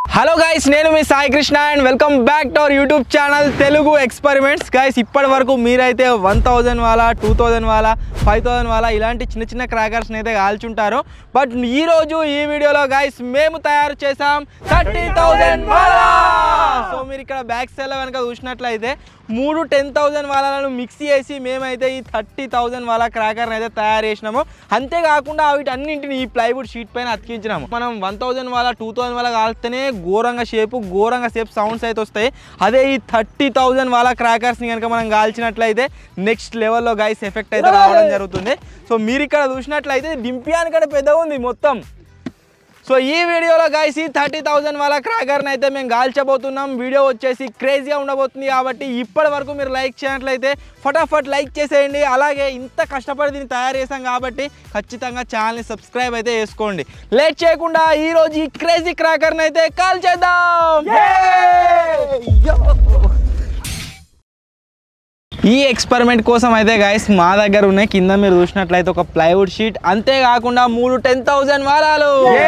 Hello guys, నేను మీ Sai Krishna and welcome back to our YouTube channel Telugu experiments. Guys, ఇప్పటి వరకు మీరైతే 1000 వాలా, 2000 వాలా, 5000 వాలా ఇలాంటి చిన్న చిన్న క్రాకర్స్ని అయితే కాల్చుంటారు. బట్ ఈరోజు ఈ వీడియోలో గైస్ మేము తయారు చేసాం 30,000 వాలా. సో మీరు ఇక్కడ బ్యాక్ సైడ్లో కనుక చూసినట్లయితే 3 10,000 వాలాలను మిక్స్ చేసి మేమైతే ఈ 30,000 వాలా క్రాకర్ని అయితే తయారు చేసినాము. అంతేకాకుండా వీటన్నింటిని ఈ ప్లైవుడ్ షీట్ పైన అతికించినాము. మనం 1000 వాలా, 2000 వాలా కాల్స్తేనే ఘోరంగా షేప్ సౌండ్స్ అయితే వస్తాయి. అదే ఈ 30,000 వాలా క్రాకర్స్ని కనుక మనం కాల్చినట్లయితే నెక్స్ట్ లెవెల్లో గైస్ ఎఫెక్ట్ అయితే రావడం జరుగుతుంది. సో మీరు ఇక్కడ చూసినట్లయితే డింపియానికంటే పెద్దగా ఉంది మొత్తం. సో ఈ వీడియోలో గైస్ ఈ 30,000 వాలా క్రాకర్ని అయితే మేము కాల్చబోతున్నాం. వీడియో వచ్చేసి క్రేజీగా ఉండబోతుంది. కాబట్టి ఇప్పటి వరకు మీరు లైక్ చేయనట్లయితే ఫటాఫట్ లైక్ చేసేయండి. అలాగే ఇంత కష్టపడి దీన్ని తయారు చేసాం కాబట్టి ఖచ్చితంగా ఛానల్ని సబ్స్క్రైబ్ అయితే చేసుకోండి. లేట్ చేయకుండా ఈరోజు ఈ క్రేజీ క్రాకర్ని అయితే కాల్చేద్దాం. ఈ ఎక్స్పెరిమెంట్ కోసం అయితే గైస్ మా దగ్గర ఉన్నాయి. కింద మీరు చూసినట్లయితే ఒక ప్లైవుడ్ షీట్, అంతేకాకుండా 3 10,000 వాలాలు.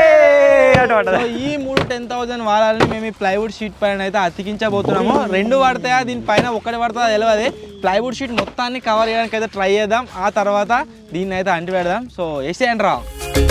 ఈ 3 10,000 వాలాలని మేము ఈ ప్లైవుడ్ షీట్ పైన అయితే అతికించబోతున్నాము. 2 పడతాయా దీనిపైన, 1 పడుతుందా తెలియదు. ప్లైవుడ్ షీట్ మొత్తాన్ని కవర్ చేయడానికి అయితే ట్రై చేద్దాం. ఆ తర్వాత దీన్ని అయితే అంటి పెడదాం. సో వేసేయండి రా.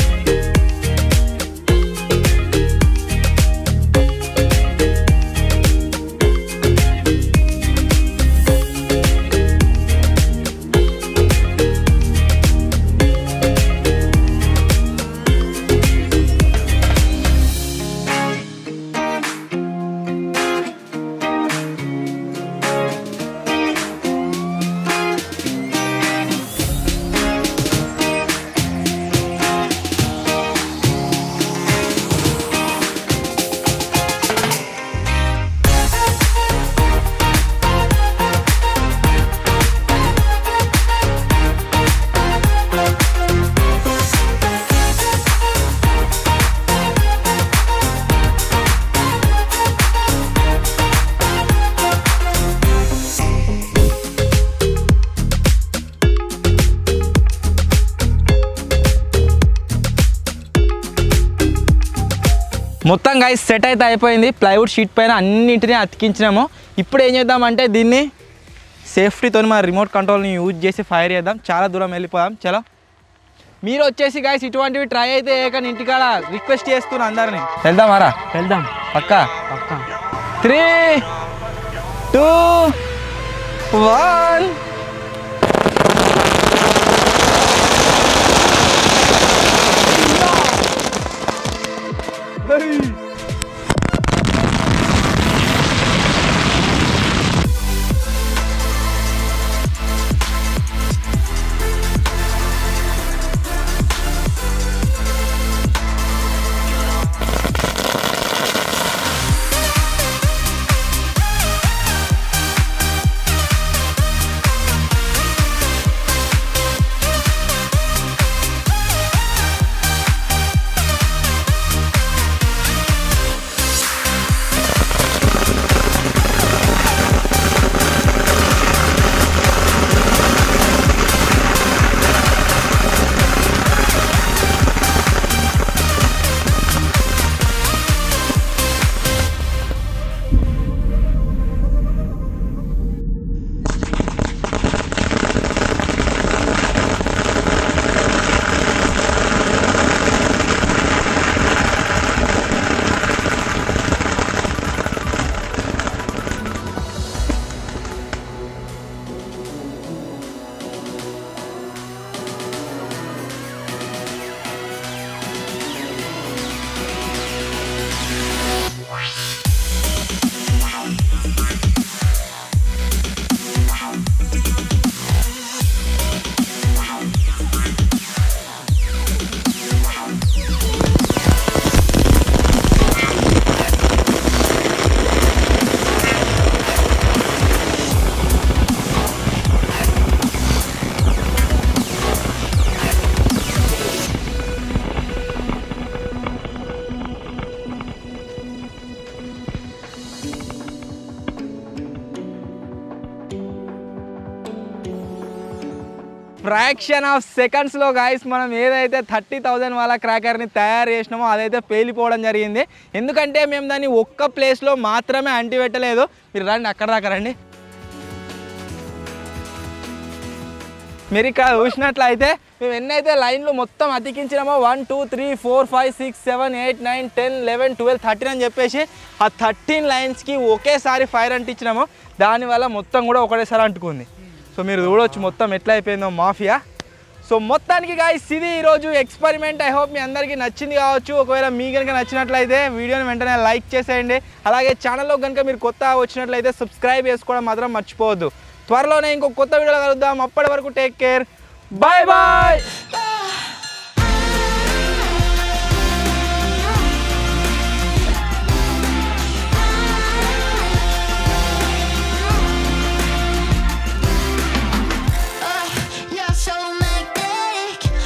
మొత్తం గైస్ సెట్ అయితే అయిపోయింది. ప్లైవుడ్ షీట్ పైన అన్నింటినీ అతికించినాము. ఇప్పుడు ఏం చేద్దామంటే దీన్ని సేఫ్టీతో మన రిమోట్ కంట్రోల్ని యూజ్ చేసి ఫైర్ చేద్దాం. చాలా దూరం వెళ్ళిపోదాం. చలో మీరు వచ్చేసి గైస్ ఇటువంటివి ట్రై అయితే కానీ ఇంటికాడ రిక్వెస్ట్ చేస్తున్నా అందరినీ. వెళ్దామారా? వెళ్దాం. పక్కా 3 2 1. ఫ్రాక్షన్ ఆఫ్ సెకండ్స్లో గాయస్ మనం ఏదైతే 30,000 వాళ్ళ క్రాకర్ని తయారు చేసినామో అదైతే పేలిపోవడం జరిగింది. ఎందుకంటే మేము దాన్ని ఒక్క ప్లేస్లో మాత్రమే అంటిపెట్టలేదు. మీరు రండి, అక్కడ దాకా రండి. మీరు ఇక్కడ చూసినట్లయితే మేము ఎన్నైతే లైన్లు మొత్తం అతికించినామో 1 2 3 4 5 6 7 8 9 10 11 12 13 అని చెప్పేసి ఆ 13 లైన్స్కి ఒకేసారి ఫైర్ అంటించినామో దానివల్ల మొత్తం కూడా ఒకటేసారి అంటుకుంది. సో మీరు చూడవచ్చు మొత్తం ఎట్లా అయిపోయిందో మాఫియా. సో మొత్తానికి గాయ్స్ ఇది ఈరోజు ఎక్స్పెరిమెంట్. ఐ హోప్ మీ అందరికీ నచ్చింది కావచ్చు. ఒకవేళ మీ కనుక నచ్చినట్లయితే వీడియోని వెంటనే లైక్ చేసేయండి. అలాగే ఛానల్లో కనుక మీరు కొత్తగా వచ్చినట్లయితే సబ్స్క్రైబ్ చేసుకోవడం మాత్రం మర్చిపోవద్దు. త్వరలోనే ఇంకో కొత్త వీడియోలో కలుద్దాం. అప్పటి వరకు టేక్ కేర్, బాయ్ బాయ్.